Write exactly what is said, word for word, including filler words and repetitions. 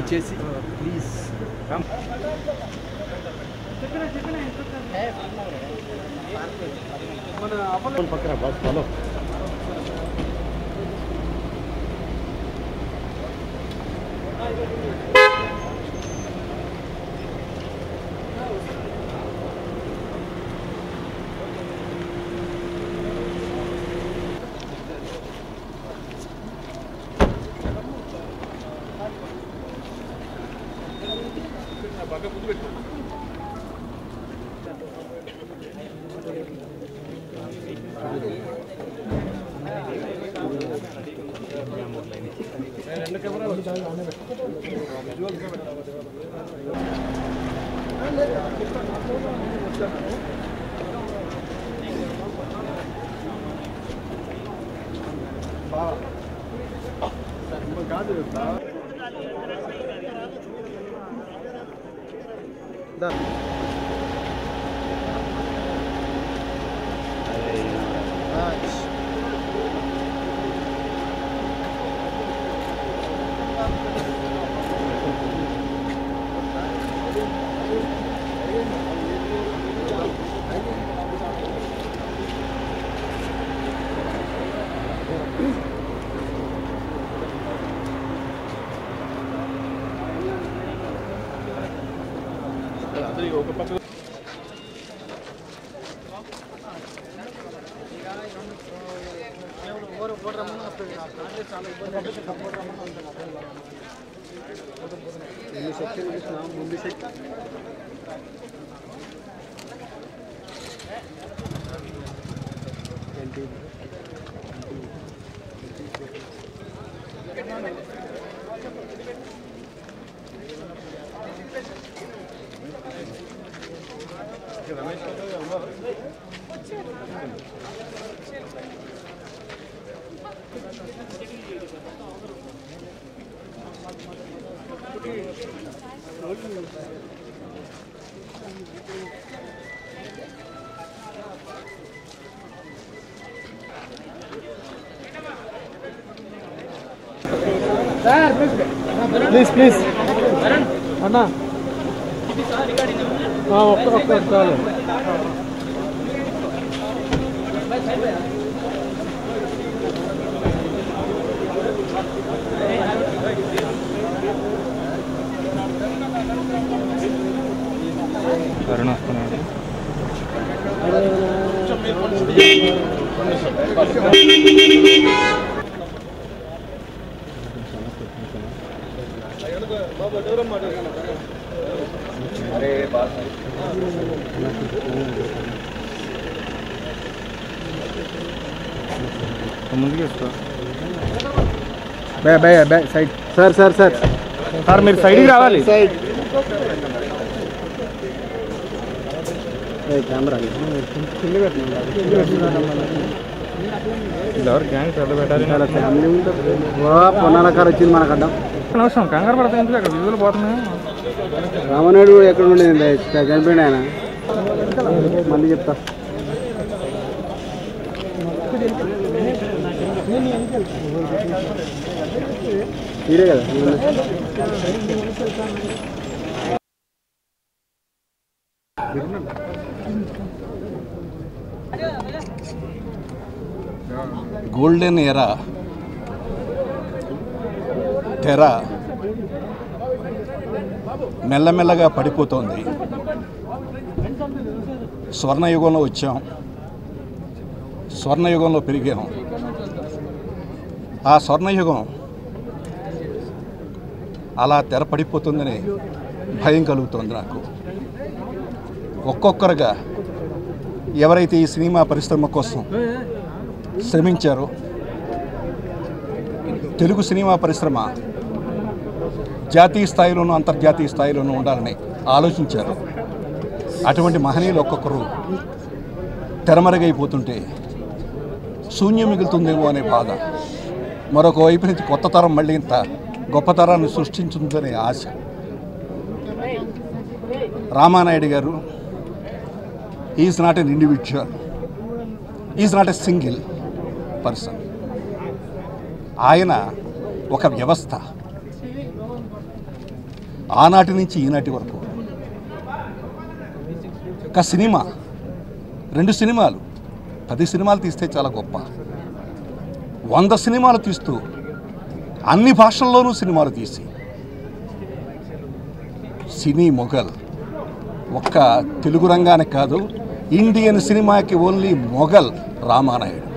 దయచేసి ప్లీజ్ మన పక్కన బస్ హలో బాగా ముందు పెట్టు రెండు కెమెరాలు కాదు दा ఒక పక్క ముందు సెక్షన్ ప్లీజ్ ప్లీజ్ అన్నా ఒక్క ఒక్క చాలు అరుణ వస్తున్నాడు अरे बात ముందుకు వస్తా bye bye bye side sir sir sir sir మీరు సైడ్కి రావాలి సైడ్ ఏ కెమెరా కింద పెట్టండి ఎవరు గ్యాంగ్ చదువు పెట్టాలి ఫ్యామిలీ ఉంటుంది పొన్నాల కారు వచ్చింది మనకు అడ్డం అవసరం కంగారు పడతాయి ఎందుకు అక్కడ విజువల్ పోతున్నాయి రామనాయుడు ఎక్కడ ఉండేది చనిపోయింది ఆయన మళ్ళీ చెప్తా మీరే కదా గోల్డెన్ ఎరా తెర మెల్లమెల్లగా పడిపోతోంది. స్వర్ణయుగంలో వచ్చాం, స్వర్ణయుగంలో పెరిగాం. ఆ స్వర్ణయుగం అలా తెర పడిపోతుందని భయం కలుగుతోంది నాకు. ఒక్కొక్కరుగా ఎవరైతే ఈ సినిమా పరిశ్రమ కోసం శ్రమించారో, తెలుగు సినిమా పరిశ్రమ జాతీయ స్థాయిలోనూ అంతర్జాతీయ స్థాయిలోనూ ఉండాలని ఆలోచించారు. అటువంటి మహనీయులు ఒక్కొక్కరు తెరమరుగైపోతుంటే శూన్యం మిగులుతుందేమో అనే బాధ, మరొక వైపు నుంచి కొత్త తరం మళ్ళీ ఇంత గొప్ప తరాన్ని సృష్టించుందనే ఆశ. రామానాయుడు గారు is not an individual, is not a single person. ఆయన ఒక వ్యవస్థ. ఆనాటి నుంచి ఈనాటి వరకు ఒక సినిమా, రెండు సినిమాలు, పది సినిమాలు తీస్తే చాలా గొప్ప. వంద సినిమాలు తీస్తూ అన్ని భాషల్లోనూ సినిమాలు తీసి సినీ మొఘల్, ఒక్క తెలుగు రంగానికి కాదు, ఇండియన్ సినిమాకి ఓన్లీ మొఘల్ రామానాయుడు.